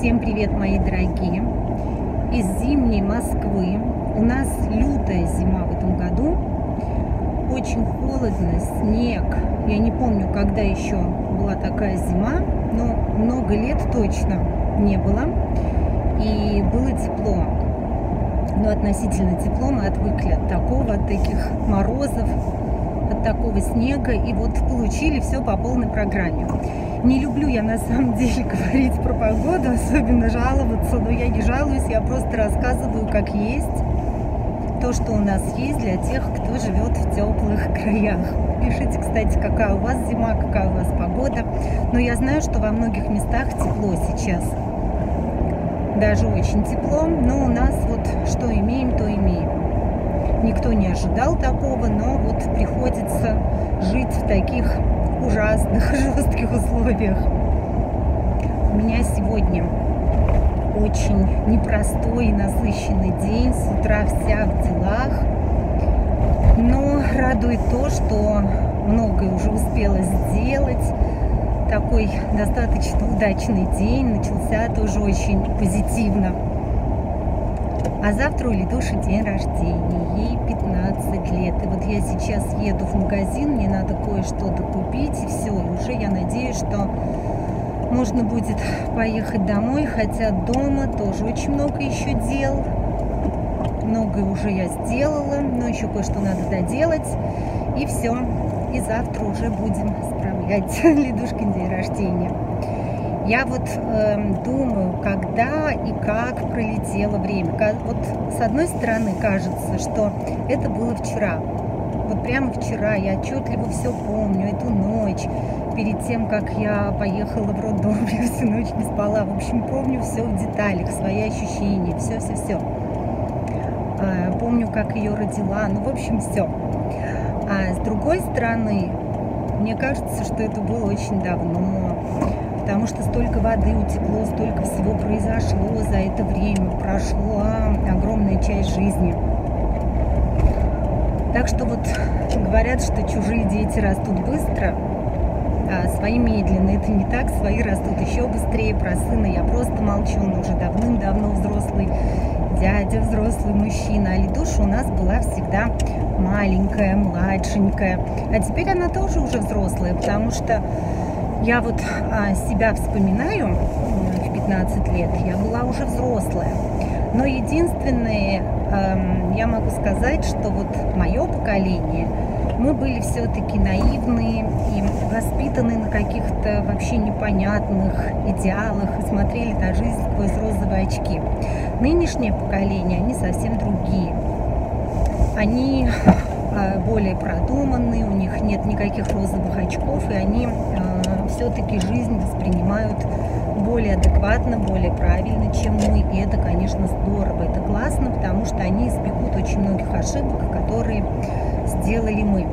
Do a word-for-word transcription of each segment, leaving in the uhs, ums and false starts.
Всем привет, мои дорогие! Из зимней Москвы. У нас лютая зима в этом году. Очень холодно, снег. Я не помню, когда еще была такая зима, но много лет точно не было. И было тепло. Но относительно тепло мы отвыкли от такого, от таких морозов, от такого снега. И вот получили все по полной программе. Не люблю я на самом деле говорить про погоду, особенно жаловаться, но я не жалуюсь, я просто рассказываю, как есть, то, что у нас есть для тех, кто живет в теплых краях. Пишите, кстати, какая у вас зима, какая у вас погода. Но я знаю, что во многих местах тепло сейчас, даже очень тепло, но у нас вот что имеем, то имеем. Никто не ожидал такого, но вот приходится жить в таких ужасных, жестких условиях. У меня сегодня очень непростой и насыщенный день, с утра вся в делах, но радует то, что многое уже успела сделать. Такой достаточно удачный день, начался тоже очень позитивно. А завтра у Лидуши день рождения, ей пятнадцать лет. И вот я сейчас еду в магазин, мне надо кое-что докупить, и все. И уже я надеюсь, что можно будет поехать домой, хотя дома тоже очень много еще дел. Многое уже я сделала, но еще кое-что надо доделать. И все. И завтра уже будем справлять Лидушкин день рождения. Я вот э, думаю, когда и как пролетело время. Вот с одной стороны кажется, что это было вчера. Вот прямо вчера я отчетливо все помню, эту ночь, перед тем, как я поехала в роддом, я всю ночь не спала. В общем, помню все в деталях, свои ощущения, все-все-все. Э, помню, как ее родила, ну, в общем, все. А с другой стороны, мне кажется, что это было очень давно. Потому что столько воды утекло, столько всего произошло за это время, прошла огромная часть жизни. Так что вот говорят, что чужие дети растут быстро, а свои медленно. Это не так, свои растут еще быстрее. Про сына я просто молчу, он уже давным-давно взрослый дядя, взрослый мужчина. А Лидуша у нас была всегда маленькая, младшенькая. А теперь она тоже уже взрослая, потому что я вот а, себя вспоминаю в пятнадцать лет, я была уже взрослая. Но единственное, э, я могу сказать, что вот мое поколение, мы были все-таки наивные и воспитаны на каких-то вообще непонятных идеалах и смотрели на жизнь сквозь розовые очки. Нынешнее поколение, они совсем другие. Они э, более продуманные, у них нет никаких розовых очков, и они э, все-таки жизнь воспринимают более адекватно, более правильно, чем мы. И это, конечно, здорово, это классно, потому что они избегут очень многих ошибок, которые сделали мы.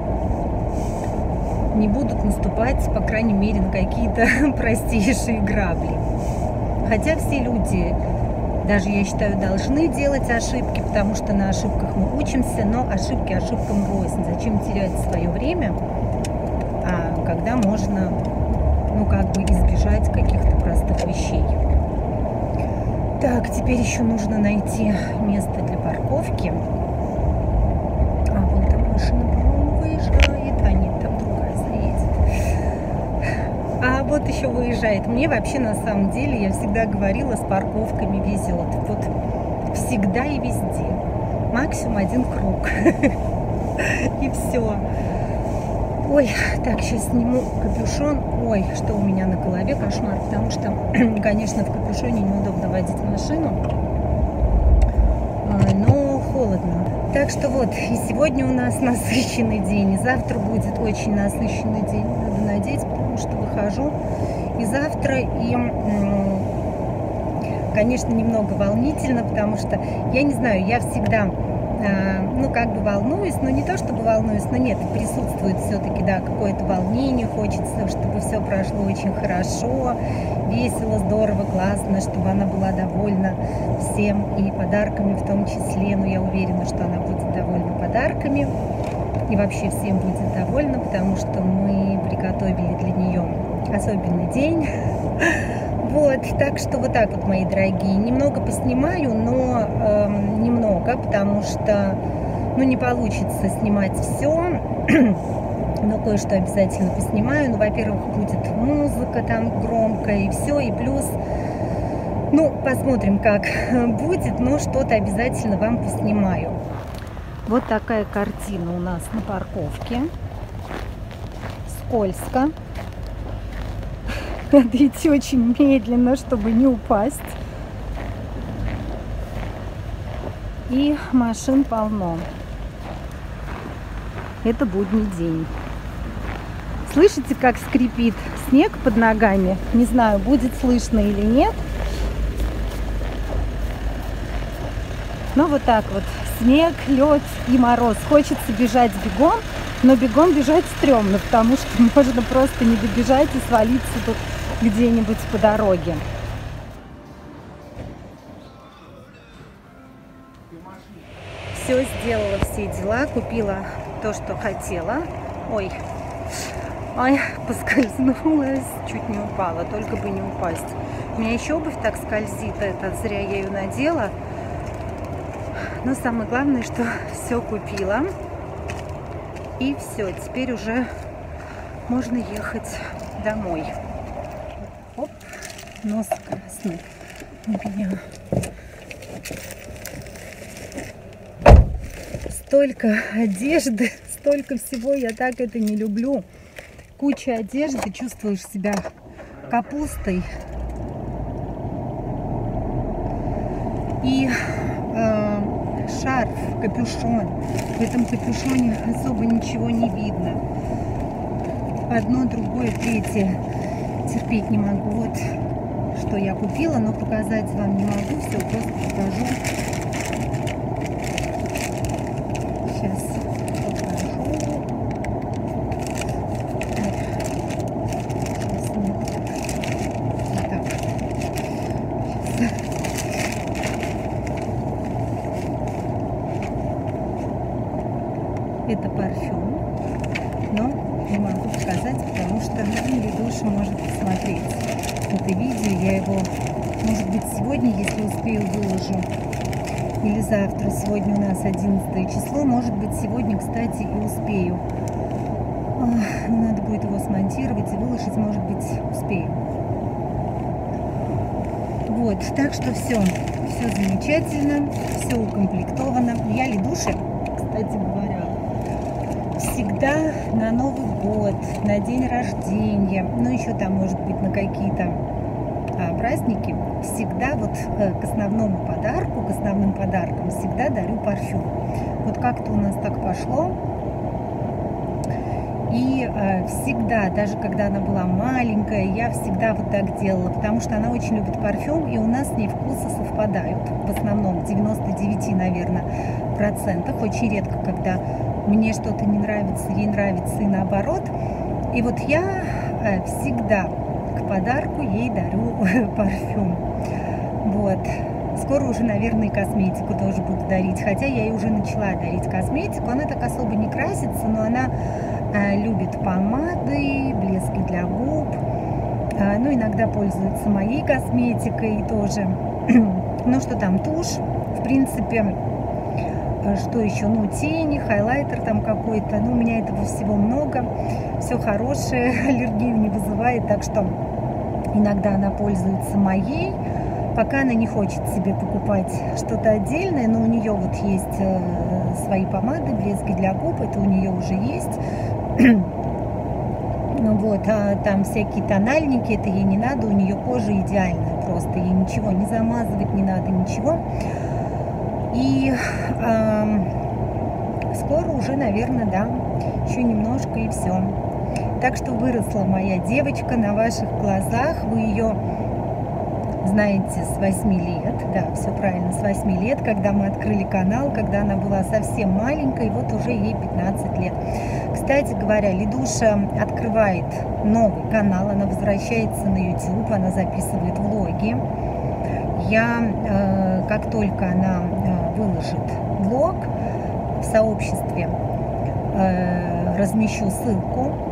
Не будут наступать, по крайней мере, на какие-то простейшие грабли. Хотя все люди, даже, я считаю, должны делать ошибки, потому что на ошибках мы учимся, но ошибки ошибкам рознь. Зачем терять свое время, а когда можно, ну, как бы избежать каких-то простых вещей. Так, теперь еще нужно найти место для парковки. А, вон там машина, по-моему, выезжает. А, нет, там другая заедет. А вот еще выезжает. Мне вообще, на самом деле, я всегда говорила, с парковками везет. Вот всегда и везде. Максимум один круг. И все. Ой, так, сейчас сниму капюшон. Ой, что у меня на голове, кошмар. Потому что, конечно, в капюшоне неудобно водить машину. Но холодно. Так что вот, и сегодня у нас насыщенный день. И завтра будет очень насыщенный день. Надо надеть, потому что выхожу. И завтра, и, конечно, немного волнительно, потому что, я не знаю, я всегда... ну, как бы волнуюсь, но не то, чтобы волнуюсь, но нет, присутствует все-таки, да, какое-то волнение, хочется, чтобы все прошло очень хорошо, весело, здорово, классно, чтобы она была довольна всем и подарками в том числе, но я уверена, что она будет довольна подарками и вообще всем будет довольна, потому что мы приготовили для нее особенный день. Вот. Вот, так что вот так вот, мои дорогие. Немного поснимаю, но э, немного, потому что, ну, не получится снимать все. Но кое-что обязательно поснимаю. Ну, во-первых, будет музыка там громкая и все, и плюс, ну, посмотрим, как будет, но что-то обязательно вам поснимаю. Вот такая картина у нас на парковке. Скользко. Надо идти очень медленно, чтобы не упасть. И машин полно. Это будний день. Слышите, как скрипит снег под ногами? Не знаю, будет слышно или нет. Но вот так вот. Снег, лед и мороз. Хочется бежать бегом, но бегом бежать стрёмно, потому что можно просто не добежать и свалиться тут где-нибудь по дороге. Все сделала, все дела, купила то, что хотела. Ой, ой, поскользнулась, чуть не упала, только бы не упасть. У меня еще обувь так скользит, это зря я ее надела. Но самое главное, что все купила. И все, теперь уже можно ехать домой. Оп, нос красный у меня. Столько одежды, столько всего, я так это не люблю. Куча одежды, чувствуешь себя капустой. И э, шарф, капюшон. В этом капюшоне особо ничего не видно. Одно, другое, третье. Терпеть не могу. Вот что я купила, но показать вам не могу. Все, просто покажу. Сейчас покажу. Сейчас нет. Вот так. Сейчас. Это парфюм, но не могу показать, потому что Лидуша может посмотреть это видео. Я его, может быть, сегодня, если успею, выложу. Или завтра. Сегодня у нас одиннадцатое число. Может быть, сегодня, кстати, и успею. Ох, надо будет его смонтировать и выложить. Может быть, успею. Вот, так что все. Все замечательно. Все укомплектовано. Я Лидуше, кстати говоря, всегда на Новый год, на день рождения, ну еще там, может быть, на какие-то а, праздники, всегда вот э, к основному подарку, к основным подаркам всегда дарю парфюм. Вот как-то у нас так пошло. И э, всегда, даже когда она была маленькая, я всегда вот так делала, потому что она очень любит парфюм, и у нас с ней вкусы совпадают. В основном, в девяноста девяти, наверное, процентах. Очень редко, когда мне что-то не нравится, ей нравится, и наоборот. И вот я э, всегда к подарку ей дарю парфюм. Вот. Скоро уже, наверное, и косметику тоже буду дарить. Хотя я ей уже начала дарить косметику. Она так особо не красится, но она э, любит помады, блески для губ. Э, ну, иногда пользуется моей косметикой тоже. Ну, что там, тушь. В принципе, что еще? Ну, тени, хайлайтер там какой-то. Ну, у меня этого всего много. Все хорошее, аллергию не вызывает. Так что иногда она пользуется моей. Пока она не хочет себе покупать что-то отдельное, но у нее вот есть э, свои помады, блески для губ, это у нее уже есть. Ну вот, а там всякие тональники, это ей не надо, у нее кожа идеальная просто, ей ничего не замазывать не надо, ничего. И э, скоро уже, наверное, да, еще немножко и все. Так что выросла моя девочка на ваших глазах, вы ее знаете с восьми лет, да, все правильно, с восьми лет, когда мы открыли канал, когда она была совсем маленькой, вот уже ей пятнадцать лет. Кстати говоря, Лидуша открывает новый канал, она возвращается на YouTube, она записывает влоги. Я, э, как только она э, выложит влог, в сообществе э, размещу ссылку.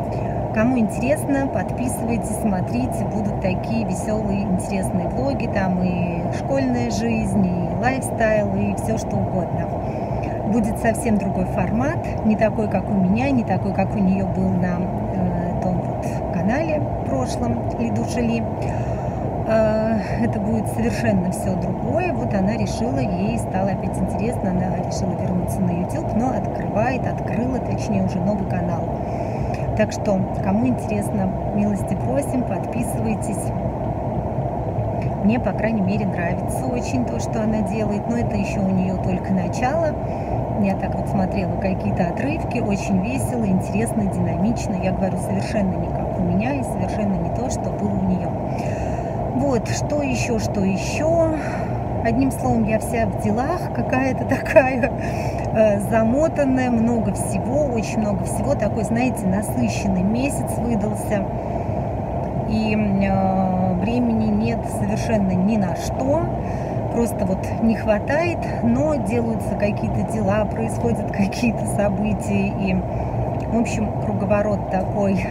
Кому интересно, подписывайтесь, смотрите, будут такие веселые, интересные влоги, там и школьная жизнь, и лайфстайл, и все что угодно. Будет совсем другой формат, не такой, как у меня, не такой, как у нее был на э, том вот канале прошлом, Лидушели. Э, это будет совершенно все другое. Вот она решила, ей стало опять интересно, она решила вернуться на YouTube, но открывает, открыла, точнее, уже новый канал. Так что, кому интересно, милости просим, подписывайтесь. Мне, по крайней мере, нравится очень то, что она делает, но это еще у нее только начало. Я так вот смотрела какие-то отрывки, очень весело, интересно, динамично. Я говорю, совершенно не как у меня и совершенно не то, что было у нее. Вот, что еще, что еще. Одним словом, я вся в делах, какая-то такая э, замотанная, много всего, очень много всего. Такой, знаете, насыщенный месяц выдался. И э, времени нет совершенно ни на что. Просто вот не хватает, но делаются какие-то дела, происходят какие-то события. И, в общем, круговорот такой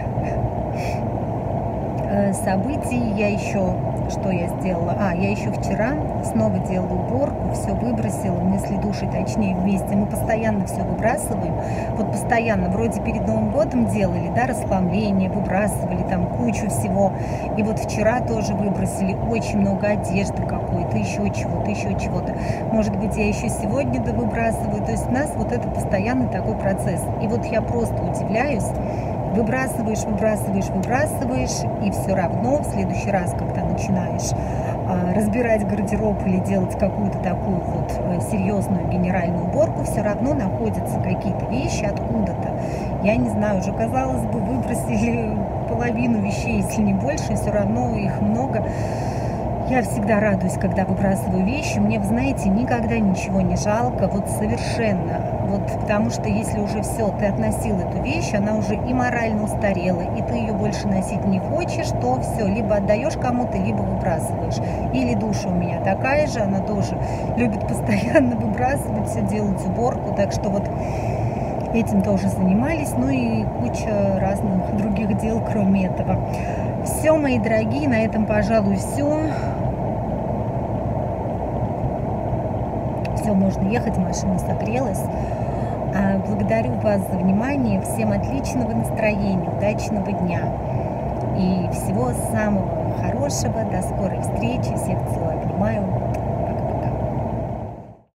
э, событий. Я еще... Что я сделала? А, я еще вчера снова делала уборку, все выбросила, мы с Лидушей, точнее, вместе. Мы постоянно все выбрасываем. Вот постоянно, вроде перед Новым годом делали, да, расхламление, выбрасывали там кучу всего. И вот вчера тоже выбросили очень много одежды какой-то, еще чего-то, еще чего-то. Может быть, я еще сегодня довыбрасываю. То есть у нас вот это постоянный такой процесс. И вот я просто удивляюсь. Выбрасываешь, выбрасываешь, выбрасываешь, и все равно в следующий раз, когда начинаешь а, разбирать гардероб или делать какую-то такую вот а, серьезную генеральную уборку, все равно находятся какие-то вещи откуда-то. Я не знаю, уже, казалось бы, выбросили половину вещей, если не больше, все равно их много. Я всегда радуюсь, когда выбрасываю вещи. Мне, вы знаете, никогда ничего не жалко, вот совершенно. Вот, потому что если уже все, ты относил эту вещь, она уже и морально устарела, и ты ее больше носить не хочешь, то все, либо отдаешь кому-то, либо выбрасываешь. Или душа у меня такая же, она тоже любит постоянно выбрасывать, все делать уборку, так что вот этим тоже занимались, ну и куча разных других дел, кроме этого. Все, мои дорогие, на этом, пожалуй, все. Все, можно ехать, машина согрелась. Благодарю вас за внимание. Всем отличного настроения, удачного дня и всего самого хорошего. До скорой встречи. Всех целую, обнимаю.